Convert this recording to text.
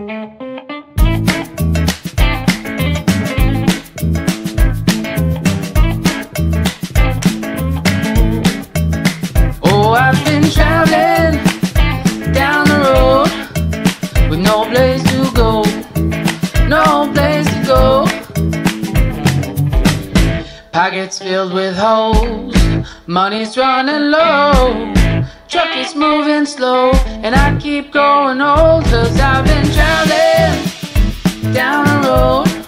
Oh, I've been traveling down the road with no place to go, no place to go. Pockets filled with holes, money's running low, truck is moving slow, and I keep going old, 'cause I've been traveling down the road